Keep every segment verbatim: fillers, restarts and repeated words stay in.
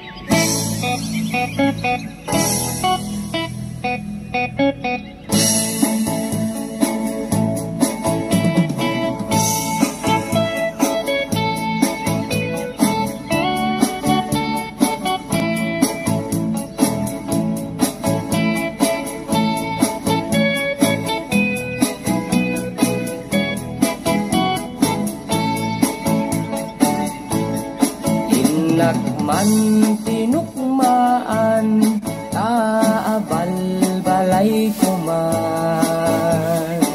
Nakman tinukmaan, taabal balay kuman.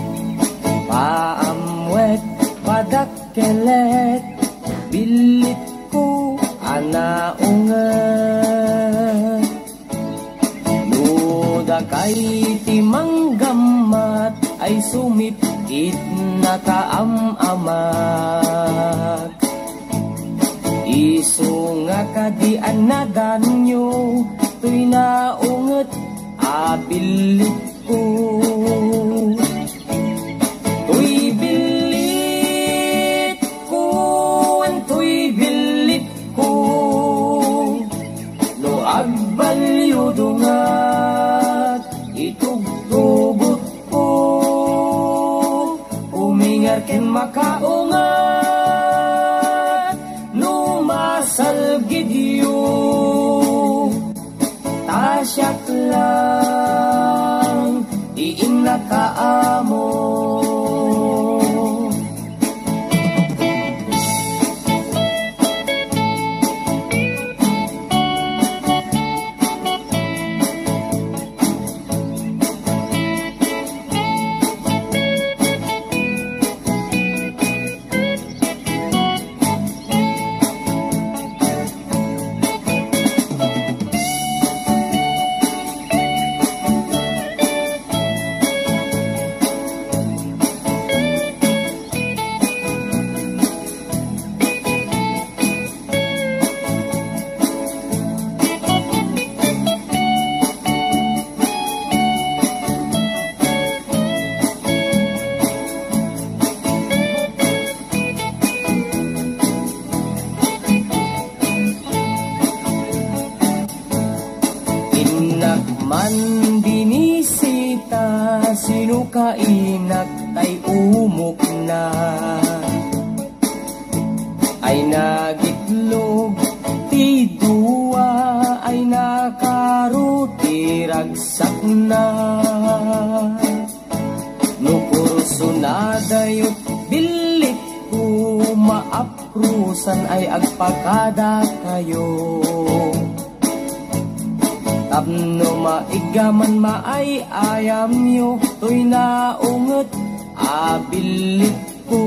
Paamwet padakkelet, bilit ko anaunget. Nuda kay timanggamat, ay sumipit na kaamamat. Isu nga kadian na danyo, tuy naunget abilit ko. Tuy bilit ko, tuy bilit ko, no agbalyo dungat, itugtugot ko, umingar ken makaungat. Salgidyo tasyak lang iin nakaamo. Man binisita, sino kainak tay umok na. Ay nagitlog, ti duwa, ay nakaruti ragsak na. No kurso na dayot, bilit ko maaprusan ay agpakada kayo. Tapno maigaman maay ayam nyo, to'y naunget abilit ko.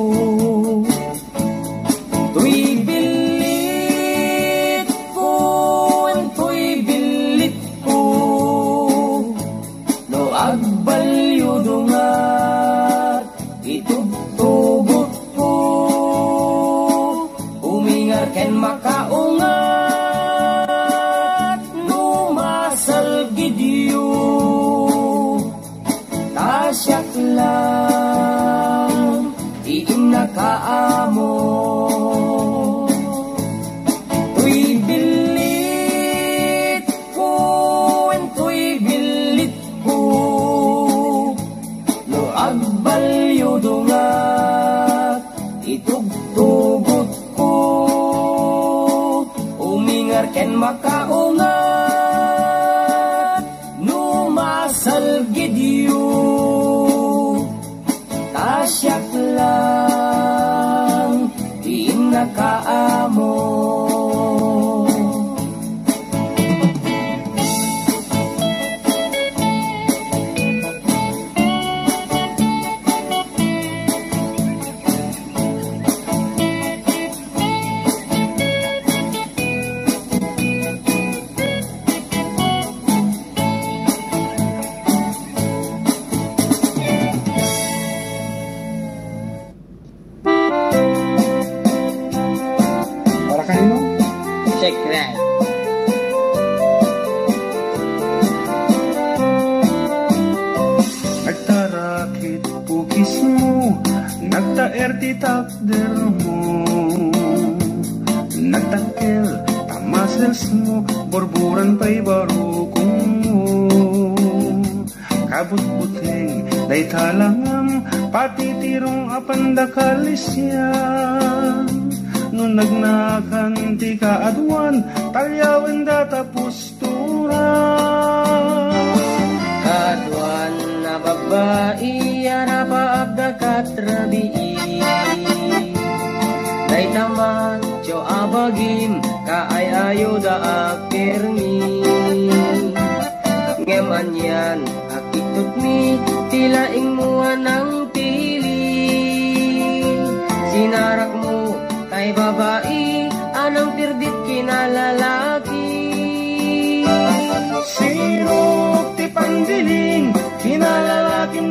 To'y bilit ko, to'y bilit ko, no agbalyo dungat, itugtugot ko, umingar ken makaungat. Tasyak lang iin nakaamo. Tuy bilit ko, tuy bilit ko, no agbalyo dungat, itugtugot ko, umingar ken makaungat, no masalgidyo. Tasyak lang iin nakaamo. Check that. Nagtarakit pukis mo, nagtaer ti takder mo, nagtangkel tama muscles mo, borburan pa'y barukong mo. Kabut-buting, day talangam, pati tirong apanda kalisyan. Nung nagnakan di ka adwan, talyawin data pusturan. Kadwan na babae, arapa abda katrabii. Day tamat, jo abagim, kaayayo da akirmi. Ngeman yan, akitut mi, tilaing mo ng pili. Sinarak mo, kay babae, anang pirdit kinalalaki. Sirok ti pandiling, kinalalaking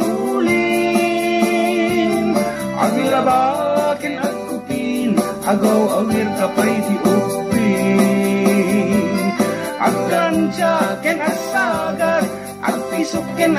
nakaduling. Aglabakin at kupin, agaw awir kapay di upin. Aglanjaken at sagat, agpisukin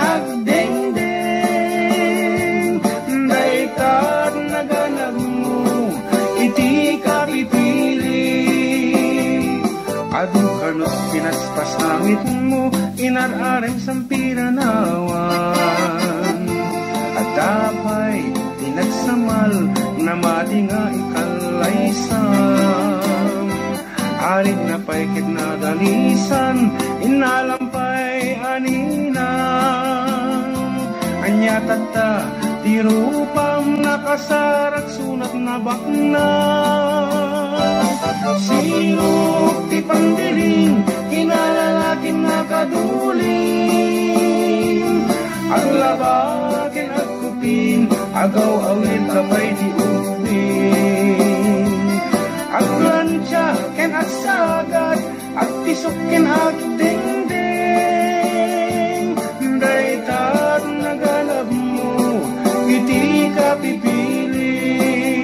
agdengdeng. Daikat naganag mo, iti ka pipili. Adu kanot pinaspas langit mo, inararem sampiranawan. At tapay pinagsamal, na mati nga ikalaysam. Arit na paikit na dalisan, inalampay aninang. Anya tata, di rupam nakasarak sunat na bakna. Sirok ti pandiling, kinalalaking nakaduling. Aglabakin at kupin, agaw awit kapay di upin. Aglansya ken at sagat, at tisukin at dingding. Daitat naganap mo, iti ka pipili.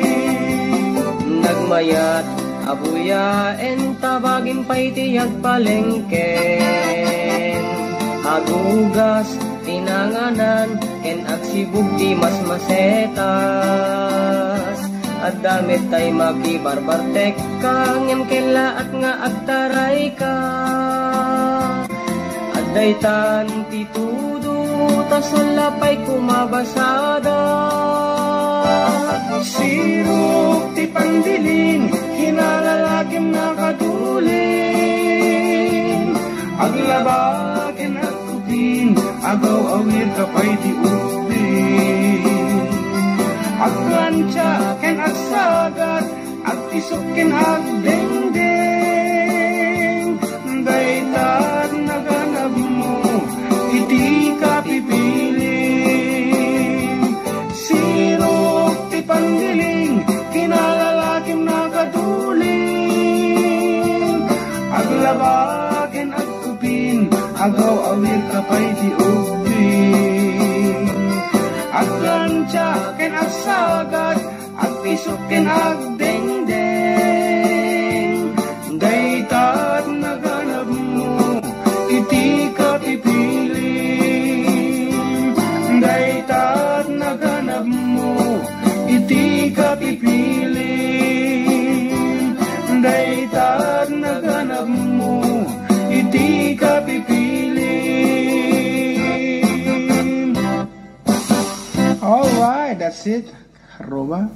Nagmayat, abuyaen, tabagin pa'y tiyag palengken. Agugas, tinanganan, ken agsibug di mas masetas. At damit tay makibarbartek ka, ngem kela at nga agtaray ka. At daytan titudo, tas wala pa'y kumabasada. Sirok ti pandiling, kinalalaking nakaduling. Aglabakin at kupin, agaw awir kapay di upin. Aglansya ken at sagat, at tisukin agdengdeng. Daitat naganap mo, iti ka pipili. Sirok ti pandiling, kinalalaking nakaduling. Aglabakin at kupin, agaw awir kapay di upin. Aglansya ken at sagat, at pisukin agdengdeng. Daitat naganap mo, iti ka pipili. Daitat naganap mo, iti ka pipili. Daitat naganap mo, iti ka pipili. Alright, that's it. Roba.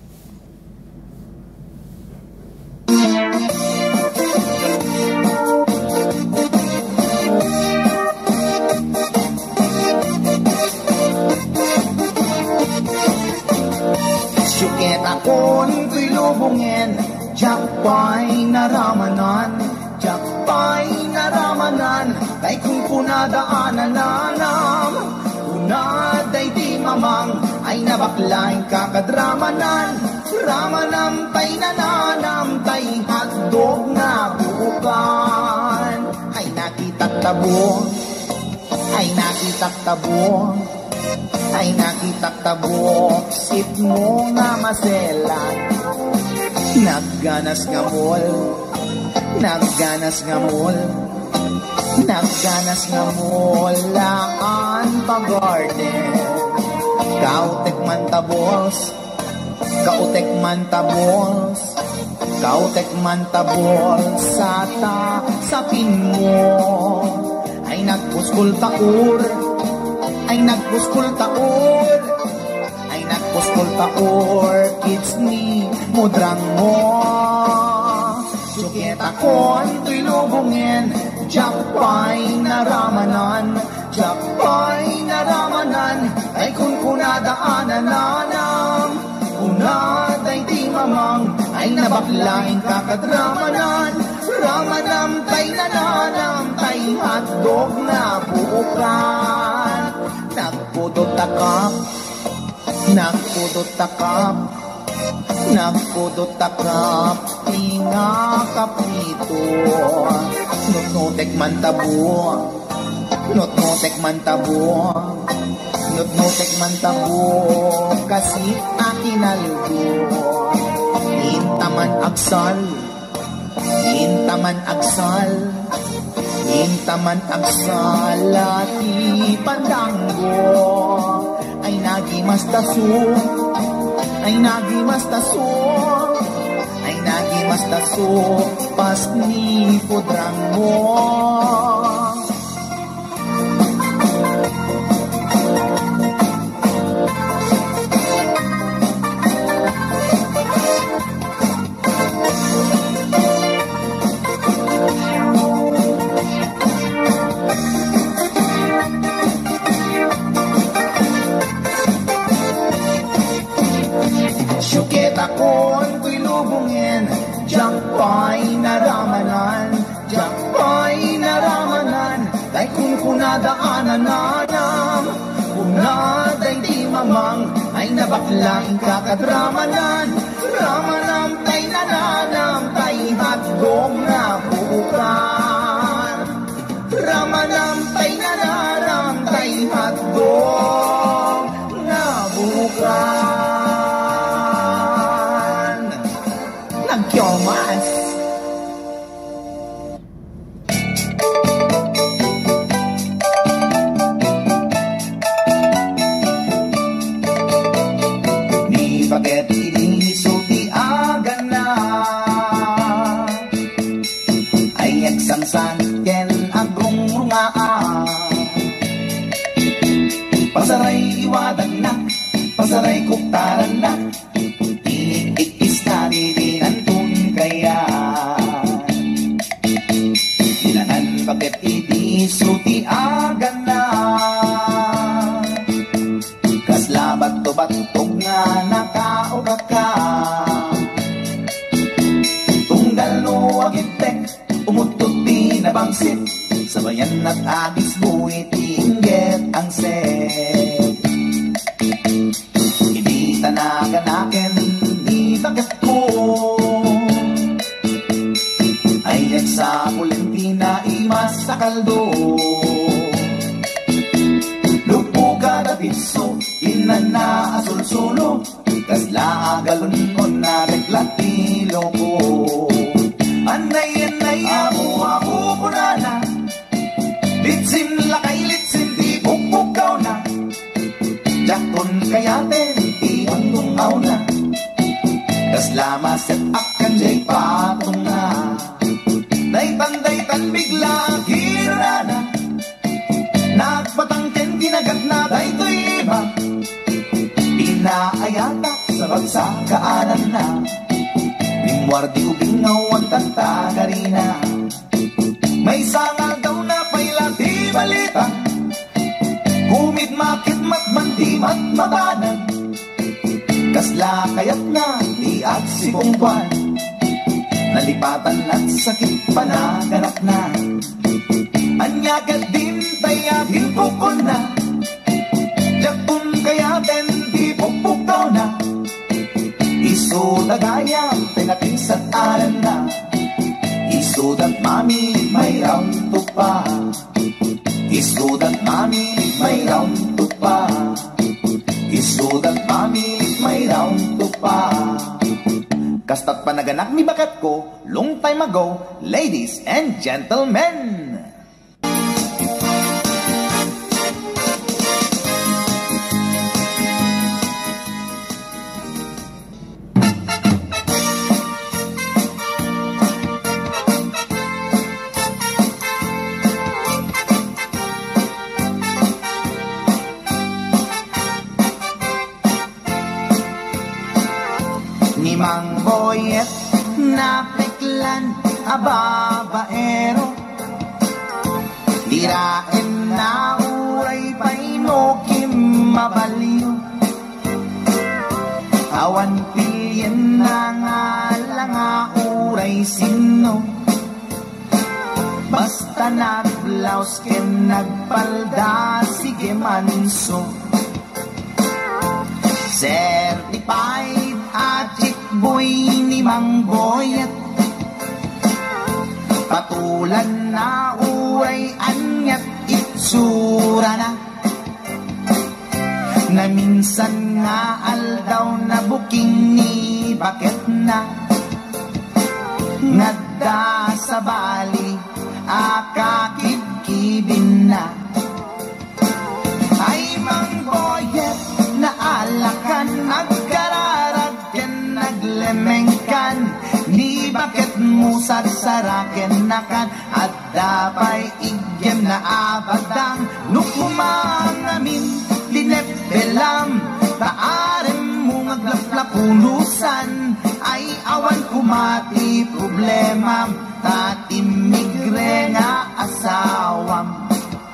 Sukit akon ko'y lubungin, jakpay naramanan, jakpay naramanan, kay kung punadaanan nanam. Unaday di mamang, ay nabaklay kakadramanan, ramanam tay nananam, tay hotdog na buukan. Ay nakitak tabo, ay nakitak tabo, ay nakitak tabo, sit mo nga maselan. Nagganas nga mol, nagganas nga mol, nagganas nga mulaan pag-garden. Kautek man tabos, kautek man tabos, Kautek man tabol sa ta sapin mo. Ay nagpuskul taur, ay nagpuskul taur, ay nagpuskul taur, kids ni mudrang mo. Suketa ko anto'y lubungin, jakpay naramanan, jakpay naramanan, ay kun kunadaanan nanam, kunaday di mamang, ay nabaklain kakadramanan, ramanam tay nananam, tay hotdog na buukan. Nagpudot takap, nagpudot takap, nagpudot takap, tinga kapito. Nut-nutek man tabo, nut-nutek man tabo, nut-nutek man tabo, kasi akin algo. Intaman agsal, intaman agsal, intaman agsal, lati pandanggo. Ay nagimas taso, ay nagimas taso, ay nagimas taso, pas ni pudrang mo. Akon ko'y lubungin, jakpay naramanan, jakpay naramanan, tay kung kunadaanan nanam, kunaday di mamang, ay nabaklain kakadramanan, ramanam tay nananam, tay hotdog na buukan, ramanam tay nananam, tay hotdog na buukan. Nagkyomas. Ni bakit inisulti agan na ay agsangsan ken agong nga pasaray iwadan na pasaray kuktaran na iikis na dinantun kaya ilanan bakit inisulti agan na kaslabat to batog nga nakaugat ka tunggal no agitek umutot di nabangsit sabayan at agis mo itingget ang set hindi tanaganaken di bakit ko ay sa Pulentina imas sa kaldo lupo ka na bitso inan na asul-sulo kasla agalon on na reklatilo ko anay-anay ako ako punana litsin lakay litsin di bukbukaw na jakon kayaten di hanggang aw na kasla maset akan jay patong na daytan-daytan bigla hirana nagpatangken ginagat na daytoy iba inaayata sa bagsakaanan na Mimwardi ubingaw ang tatagarina may sangal daw na pailati balita kumit makit matman di matmatanan kasla kayat na di at si Bongkwan nalipatan at sakit panaganak na anyagad din tayagin kukon na jakun kayaten di pukpukaw na iso dagaya pinakisat aran na iso dat mami may round to pa iso dat mami may round to pa iso dat mami may round to pa kastat panaganak ni bakat ko long time ago, ladies and gentlemen. ababaero, tirain na uray painokim mabaliw, awan pilyen na nga lang nga uray sino, basta nagblaus ken nagpalda sige manso. Certified at boy ni Mang Boyet, patulan na uray anyat itsura na, na minsan nga aldaw na buking ni bakit na, ngadda sa bali akakibkibin na. Ay Mang Boyet, naalakan nagkararagyan naglemengkan, ni bakit mo sarsaraken nakan, at dapay igyem na abadang nukumang amin linepelam, taarem mo ngaglaplapunusan, ay awan kumati problema, tatimigre nga asawam.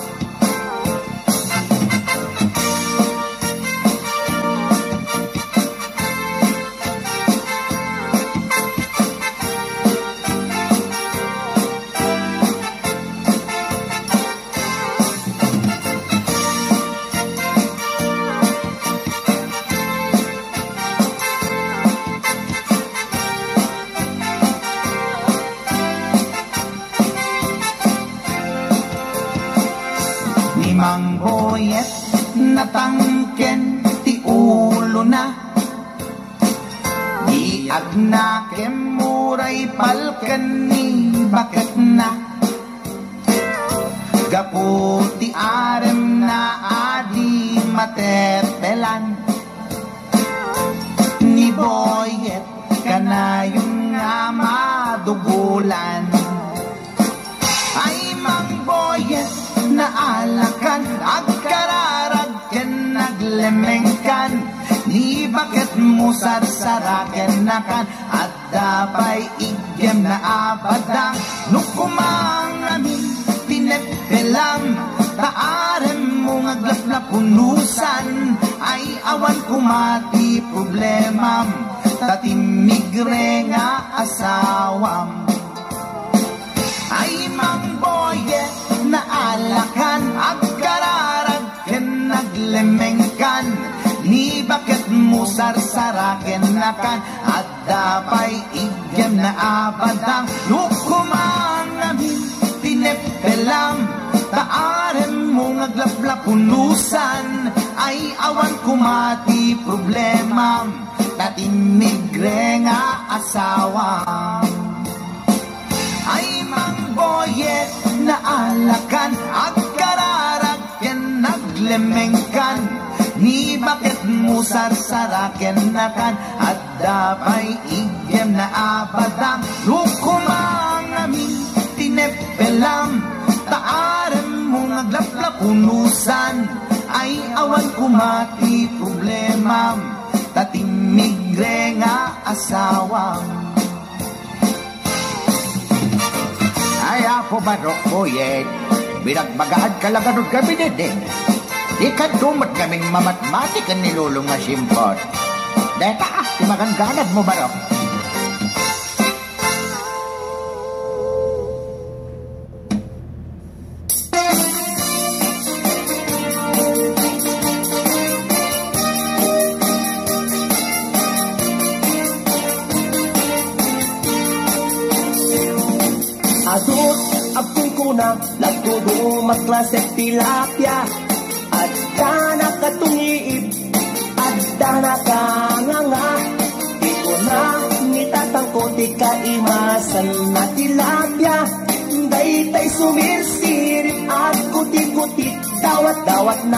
Mang Boyet, natangken ti ulo na, di agnakem muray palken ni bakit na, gaputi arem na adi matetelan, ni Boyet kanayong nga madugulan. Ay Mang Boyet, naalakan agkararagken naglemengkan, ni bakit mo sarsaraken nakan, at dapay igyem na abadang nukumang amin pinepelam, taarem mo ngaglaplapunusan, ay awan kumati problemam, tatimigre nga asawam. Ay Mang Boyet, naalakan agkararagken naglemengkan, ni bakit mo sarsaraken nakan, at dapay igyem na abadang nukumang amin pinepelam, taarem mo ngaglaplapunusan, ay awan kumati problema, tatimigre nga asawam. Ay Mang Boyet, naalakan agkararagken naglemengkan, ni bakit mo sarsaraken nakan, at dapay igyem na abadang nukumang amin tinepelam, taarem mo ngaglaplapunusan, ay awan kumati problema, tatimigre nga asawam. Ay ako Barok Boyet, binagbagahan ka lang anong kami din. Di ka dumat kaming mamatmatikan ni Lulong nga simpot. Deta, timakan ganad mo Barok. Adot, apong kuna, nagtudo matlasek tilapia, at dana katungiib, at dana kanganga, di ko na nitatangko, di kaimasan na tilapia, daytay sumirsirip, at kuti-kuti, dawat-dawat na.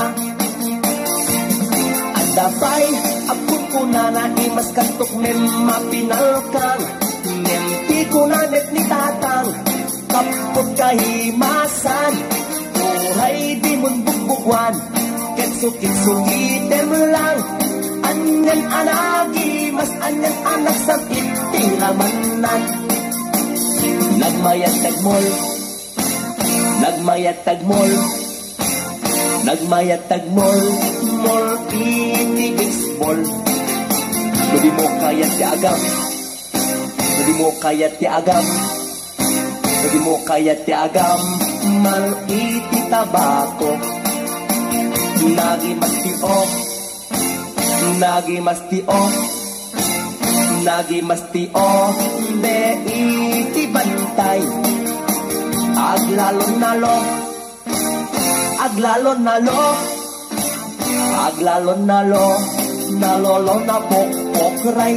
At dapay, apong kuna na imas kantok, mem mapinalkang, mem di ko na net ni tatang, kapot kahimasan, buhay di mon bugbugwan, kitsukit-sukitem lang, anyan anagi, mas anyan anak sa itiraman. Nagmayat tagmol, nagmayat tagmol, nagmayat tagmol, mol iti baseball. Hindi mo kayat ti agam, hindi mo kayat ti agam, hindi mo kayat ti agam, mal iti tabako. Nagi masti off, nagi masti off, nagi masti off, de iti bantay. Aglalon nalo, aglalon nalo, aglalon nalo, nalolo na pokpokray.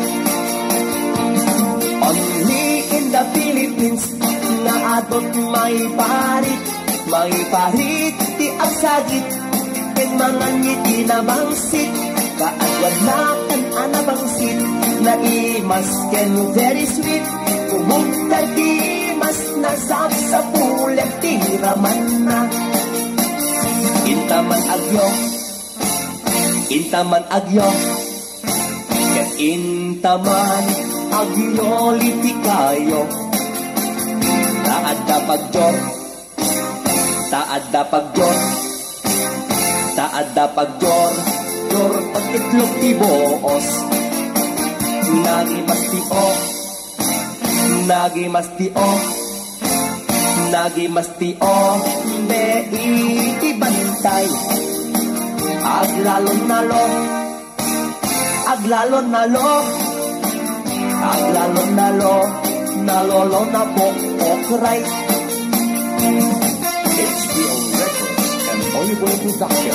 Only in the Philippines, naadot may parit, may parit ti agsagit, ken mga ngiti na bangsit, kaagwan na kan anabangsit, na imas ken very sweet, kumugtay ti mas nasap sa pulet ti raman na. Intaman agyo, intaman agyo, ken intaman agyo liti kayo. Taad da pagjor, taad da pagjor, taad da pagjor, jor pagkitlog ti boos. Nagi masti o, nagi masti o, nagi masti o, de iti bantay. Aglalon nalo, aglalon nalo, aglalon nalo, nalolo na pokpokray. H B O Records and Oliver Production.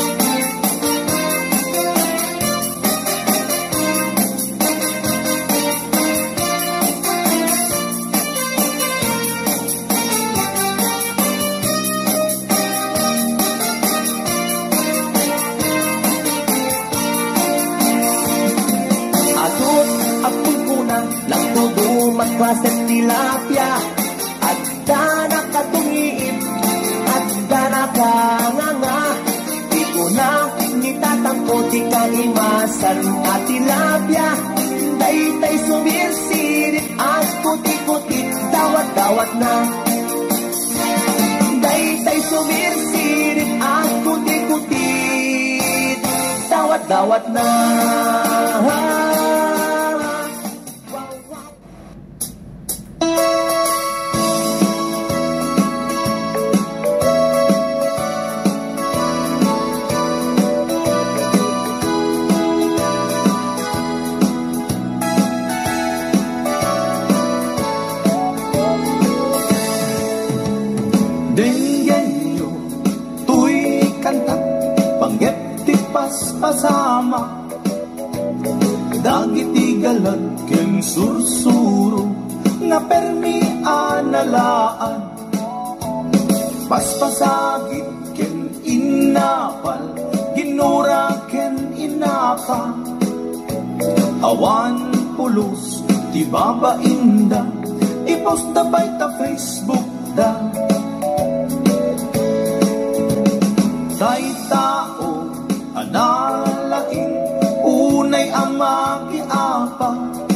Magkwaset tilapia, agda nakatungiip, agda nakanganga. Di ko na nitatampo ti kalimasan at tilapia. Day-day sumirsirit at kuti-kuti, dawat-dawat na. Day-day sumirsirit at kuti-kuti, dawat-dawat na. Pasama dagiti galag ken sursuro nga permi analaan paspasagit ken inapal ginura ken inapa awan pulos ti babainda ipost da bay ta Facebook da tay tao analaing unay ama kiapa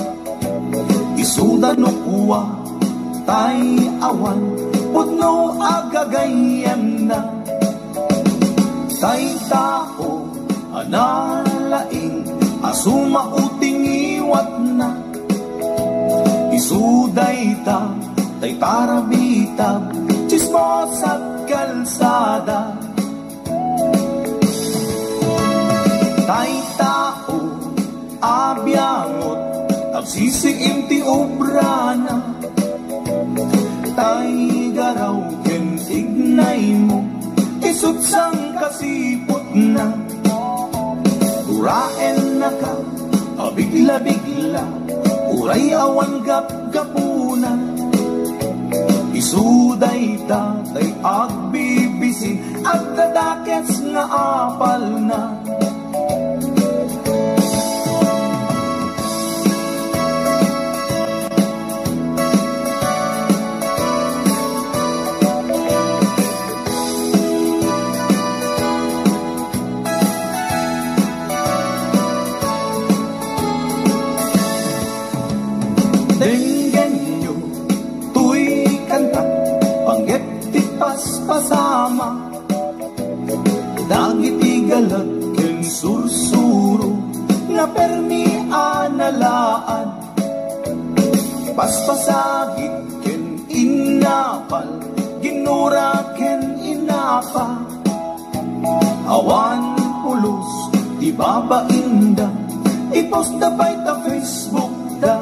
isuda no kuwa tay awan putno agagayem na tay tao analaing asuma uting iwat na isuday ta tay tarabita chismos at kalsada tay tao, abyangot, agsisiim ti obrana. Tay garaw ken ignay mo, isut sang kasipot na. Uraen na ka, abigla-bigla, uray awan gap-gapuna. Isuday ta, tay agbibisin, at dadakets nga apal na. paspasama dagiti galat ken sursuro nga permi analaan paspasagit ken inapal ginura ken inapa awan pulos di babainda ipost da by ta Facebook da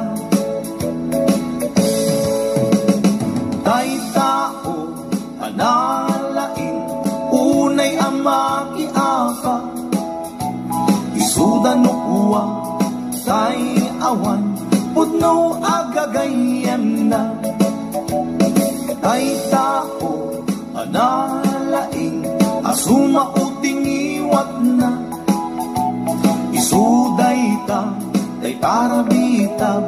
tay tao analain unay ama iaka isuda no kuwa tay awan putno agagayan na tay tao analain asuma uting iwat na isuday ta tay tarabitab